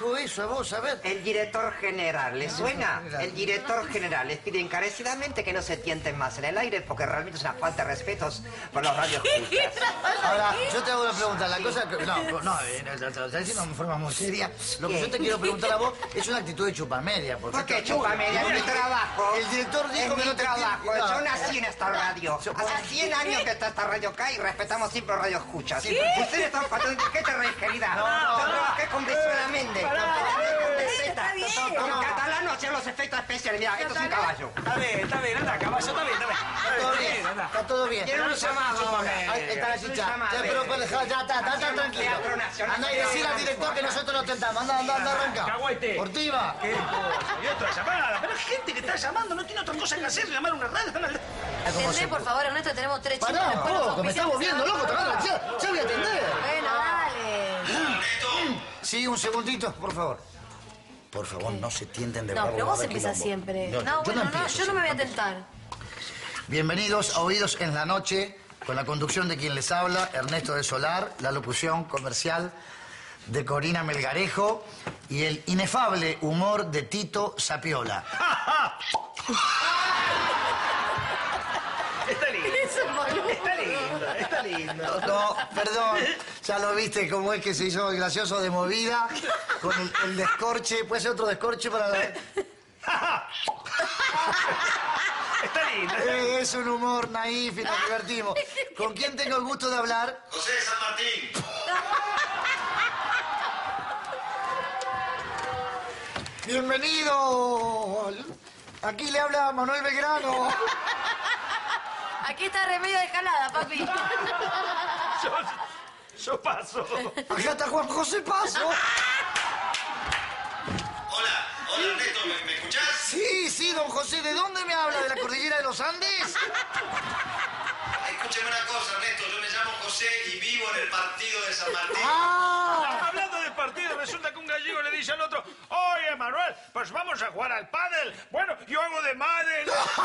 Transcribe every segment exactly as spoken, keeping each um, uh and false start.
dijo eso a vos? A ver. El director general, ¿le suena? general. El director general les pide encarecidamente que no se tienten más en el aire porque realmente es una falta de respetos por los radioescuchas. Ahora, yo te hago una pregunta. La cosa que... No, no, eh, te lo estás diciendo de forma muy seria. Lo que ¿Qué? yo te quiero preguntar a vos es una actitud de chupamedia. ¿Por qué chupamedia? Es mi trabajo. El director dijo es que mi no te... trabajo. No. Yo nací en esta radio. Hace cien años que está esta radio acá y respetamos siempre los radioescuchas. Ustedes están faltando... ¿Qué te reís, querida? No, no, Yo no. trabajé con Brizuela Méndez. Con Beceta. Con No. Catalano hacían los efectos especiales. Mira, esto es un caballo. Está bien, está bien, anda, caballo, está bien, está bien. Está todo bien, anda. está todo bien. Quiero un llamado ahora. Ahí está la chicha. Ya, pero pues, ya está, está, está tranquilo. Teatro Nacional. Anda y decir al director que nosotros lo tentamos. Anda, anda, anda, arranca. Cahuete. Portiva. ¿Qué cosa? Y otra llamada. Pero hay gente que está llamando, no tiene otra cosa que hacer, llamar a una radio. Están al... Atendé, por favor, Ernesto, tenemos tres chicos. Pará, después los poco, me está auspiciantes volviendo se loco. van. Tarado. Ya, ya voy a atender. Bueno, dale. Sí, un segundito, por favor. Por favor, no se tienten de No, bravo, pero va a vos haber empiezas quilombo. siempre. No, No, yo bueno, no, empiezo, yo no me voy a siempre. tentar. Bienvenidos a Oídos en la Noche, con la conducción de quien les habla, Ernesto de Solar, la locución comercial de Corina Melgarejo y el inefable humor de Tito Sapiola. Está lindo. Está lindo, está lindo. No, perdón, ya lo viste cómo es que se hizo el gracioso de movida, con el, el descorche, puede ser otro descorche para... Está lindo. Eh, es un humor naif y nos divertimos. ¿Con quién tengo el gusto de hablar? José de San Martín. Bienvenido. Aquí le habla Manuel Belgrano. Aquí está Remedio de Jalada, papi. Yo, yo paso. Acá está Juan José Paso. Hola, hola Ernesto, ¿me, me escuchás? Sí, sí, don José. ¿De dónde me habla? ¿De la cordillera de los Andes? Escúcheme una cosa, Ernesto, yo me llamo José y vivo en el partido de San Martín. ¡Ah! Hablando de partido, resulta que un gallego le dice al otro, oye, Manuel, pues vamos a jugar al pádel. Bueno, yo hago de madre.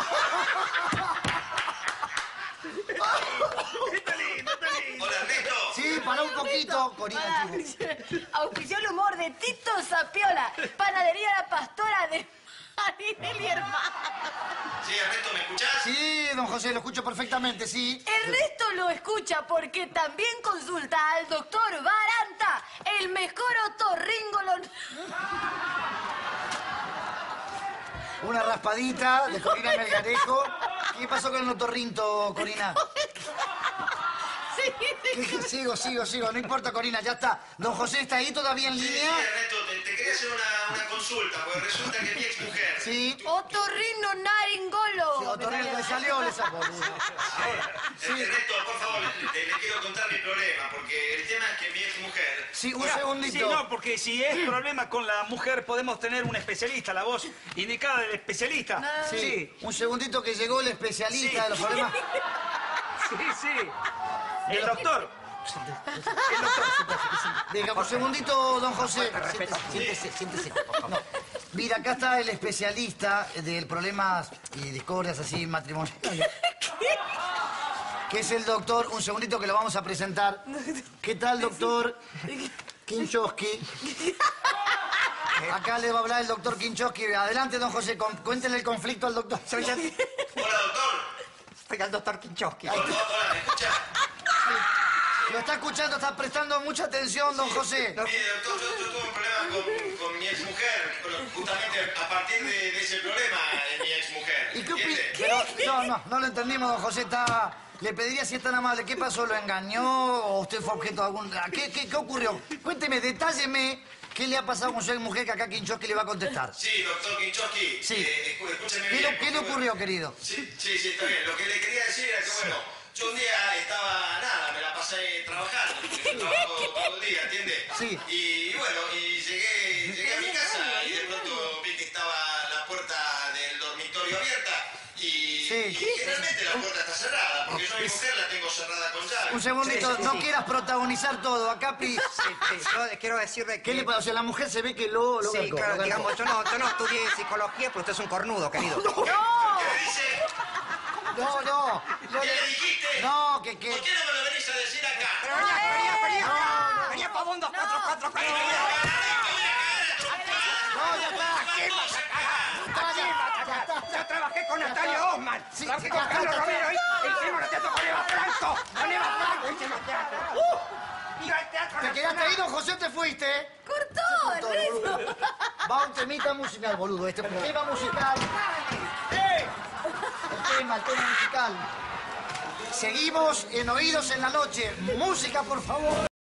Está lindo, está lindo. Hola Ernesto. Sí, para un poquito, Corina. Auspició el humor de Tito Sapiola, panadería La Pastora de Marinel y Hermano. Sí, Ernesto, ¿me escuchás? Sí, don José, lo escucho perfectamente, sí. Ernesto lo escucha porque también consulta al doctor Baranta, el mejor otorrínolo. Una raspadita de Corina Melgarejo. ¿Qué pasó con el otorrinto, Corina? Sí, ¿Qué- qué? Sigo, sigo, sigo. No importa, Corina, ya está. Don José está ahí todavía en Sí, sí, línea. Ernesto, te, te quería hacer una, una consulta, porque resulta que mi ex mujer... Sí. Otorrino naringolo. Sí, otorrino le salió, le sacó. Sí. Ernesto, por favor, le, le quiero contar mi problema, porque el tema es que mi ex mujer... Sí, un Mira, segundito. Sí, no, porque si es problema con la mujer, podemos tener un especialista, la voz indicada del especialista. Sí, Sí, un segundito que llegó el especialista Sí. de los problemas. sí, sí. El doctor. El doctor, Venga, un segundito, don José. Siéntese, siéntese, siéntese. No. Mira, acá está el especialista del problemas y discordias así matrimoniales. Que es el doctor, un segundito que lo vamos a presentar. ¿Qué tal, doctor Kinchowski? Acá le va a hablar el doctor Kinchowski. Adelante, don José, con- cuéntele el conflicto al doctor. Soy el, Hola, doctor. soy el doctor Kinchowski. Hola, hola, ¿me escucha? Lo está escuchando, está prestando mucha atención, don José. Mire, doctor, yo, yo tuve un problema con, con mi ex mujer, pero justamente a partir de, de ese problema de mi ex mujer. ¿Y qué opina? Pero, no, no, no lo entendimos, don José. Está... Le pediría si es tan amable. ¿Qué pasó? ¿Lo engañó o usted fue objeto de algún... ¿Qué, qué, qué ocurrió? Cuénteme, detálleme qué le ha pasado con su ex mujer que acá Kinchowski le va a contestar. Sí, doctor Kinchowski. Sí. Eh, escú- escúcheme ¿Qué, bien. le- qué le porque, ocurrió, bueno, querido? Sí, sí, sí, está bien. Lo que le quería decir era que, bueno, yo un día estaba, nada, me la pasé trabajando, porque yo trabajo todo el día, ¿entiende? Sí. Y, y bueno, y llegué, llegué a mi casa y de pronto vi que estaba la puerta del dormitorio abierta y, Sí. y generalmente la puerta está cerrada, porque yo a mi mujer la tengo cerrada con llave. Un segundito, Sí, sí, no sí. quieras protagonizar todo. Acá, Pi... Sí, sí, yo quiero decirle que... ¿Qué le pasa? O sea, la mujer se ve que lo... lo Sí, garcó, claro, lo garcó. digamos, yo no, yo no estudié psicología, pero usted es un cornudo, querido. ¡No! ¿Qué me dice? No, no. no ¿Qué le- le dijiste? No, que... que... ¿Por qué no me lo venís a decir acá? Pero venía, venía, venía, venía para un dos, cuatro, cuatro, cuatro. Venía a cagar, venía a cagar. con Natalia Osman. Sí, Trabajé sí, con acá, Carlos acá. Romero. y Hicimos el teatro con Eva Franco. Con Eva Franco hicimos teatro. Iba al teatro ¿Te quedaste ahí, don José, te fuiste? Cortó, Todo, Rizo. boludo. Va un temita musical, boludo. Este tema musical. El tema, el tema musical. Seguimos en Oídos en la Noche. Música, por favor.